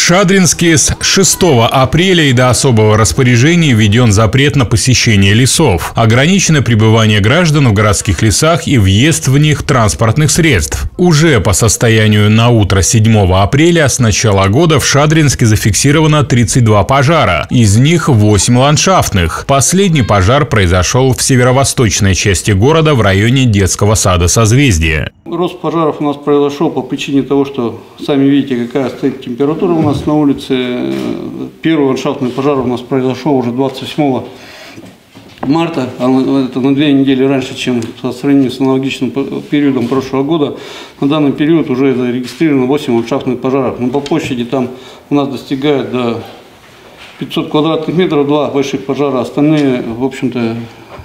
Шадринске с 6 апреля и до особого распоряжения введен запрет на посещение лесов. Ограничено пребывание граждан в городских лесах и въезд в них транспортных средств. Уже по состоянию на утро 7 апреля с начала года в Шадринске зафиксировано 32 пожара, из них 8 ландшафтных. Последний пожар произошел в северо-восточной части города в районе детского сада «Созвездие». Рост пожаров у нас произошел по причине того, что сами видите, какая стоит температура у нас на улице. Первый ландшафтный пожар у нас произошел уже 27 марта, это на 2 недели раньше, чем по сравнению с аналогичным периодом прошлого года. На данный период уже зарегистрировано 8 ландшафтных пожаров. Но по площади там у нас достигает до 500 квадратных метров 2 больших пожара. Остальные, в общем-то,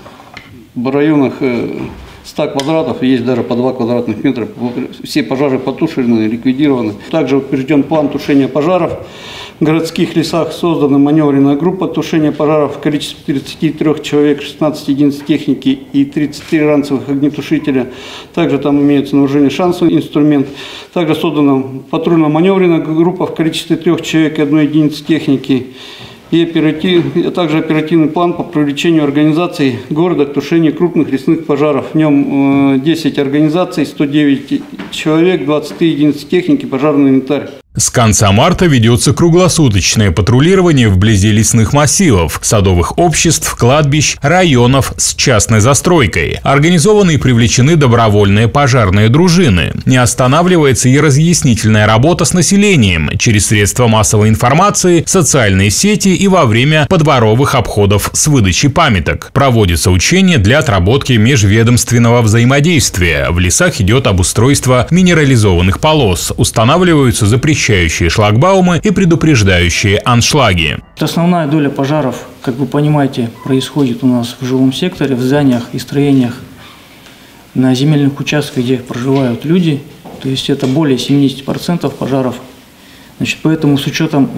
в районах 100 квадратов, есть даже по 2 квадратных метра. Все пожары потушены, ликвидированы. Также утвержден план тушения пожаров. В городских лесах создана маневренная группа тушения пожаров в количестве 33 человек, 16 единиц техники и 33 ранцевых огнетушителя. Также там имеется на вооружении шансовый инструмент. Также создана патрульно-маневренная группа в количестве 3 человек и 1 единицы техники. И также оперативный план по привлечению организаций города к тушению крупных лесных пожаров. В нем 10 организаций, 109 человек, 23 единицы техники, пожарный инвентарь. С конца марта ведется круглосуточное патрулирование вблизи лесных массивов, садовых обществ, кладбищ, районов с частной застройкой. Организованы и привлечены добровольные пожарные дружины. Не останавливается и разъяснительная работа с населением через средства массовой информации, социальные сети и во время подворовых обходов с выдачей памяток. Проводятся учения для отработки межведомственного взаимодействия. В лесах идет обустройство минерализованных полос. Устанавливаются запрещающие шлагбаумы и предупреждающие аншлаги. Основная доля пожаров, как вы понимаете, происходит у нас в жилом секторе, в зданиях и строениях на земельных участках, где проживают люди. То есть это более 70% пожаров. Поэтому с учетом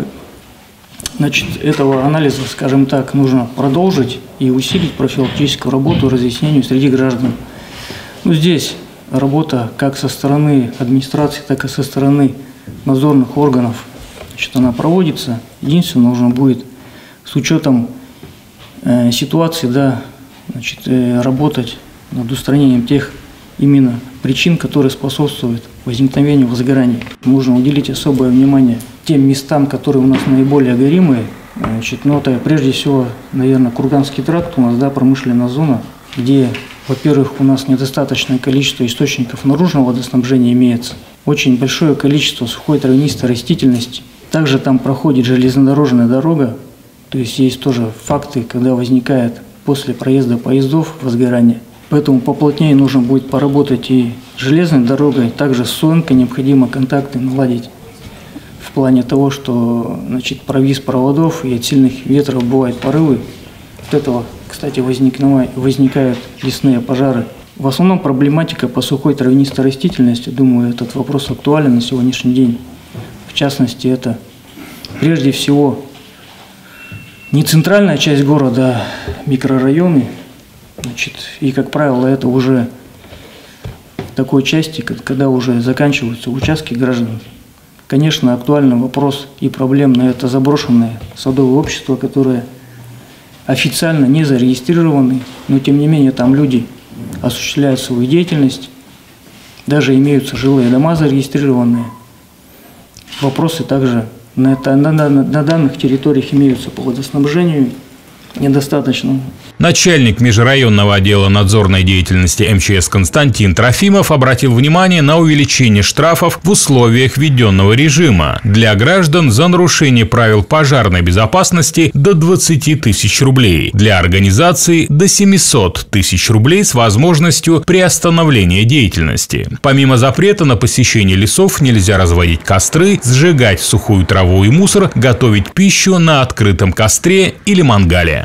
этого анализа, скажем так, нужно продолжить и усилить профилактическую работу разъяснению среди граждан. Здесь работа как со стороны администрации, так и со стороны надзорных органов, она проводится. Единственное, нужно будет с учетом ситуации, работать над устранением тех именно причин, которые способствуют возникновению возгораний. Нужно уделить особое внимание тем местам, которые у нас наиболее горимые. Это прежде всего, наверное, Курганский тракт у нас, промышленная зона, где, во-первых, у нас недостаточное количество источников наружного водоснабжения имеется. Очень большое количество сухой травянистой растительности. Также там проходит железнодорожная дорога. То есть тоже факты, когда возникает после проезда поездов возгорание. Поэтому поплотнее нужно будет поработать и железной дорогой. Также с СОНКой необходимо контакты наладить. В плане того, что провис проводов и от сильных ветров бывают порывы. От этого, кстати, возникают лесные пожары. В основном проблематика по сухой травянистой растительности, думаю, этот вопрос актуален на сегодняшний день. В частности, это прежде всего не центральная часть города, а микрорайоны. И, как правило, это уже в такой части, когда уже заканчиваются участки граждан. Конечно, актуальный вопрос и проблемный – это заброшенные садовые общества, которые официально не зарегистрированы, но тем не менее там люди осуществляют свою деятельность, даже имеются жилые дома зарегистрированные. Вопросы также на данных территориях имеются по водоснабжению недостаточно. Начальник межрайонного отдела надзорной деятельности МЧС Константин Трофимов обратил внимание на увеличение штрафов в условиях введенного режима. Для граждан за нарушение правил пожарной безопасности до 20 тысяч рублей. Для организаций до 700 тысяч рублей с возможностью приостановления деятельности. Помимо запрета на посещение лесов нельзя разводить костры, сжигать сухую траву и мусор, готовить пищу на открытом костре или мангале.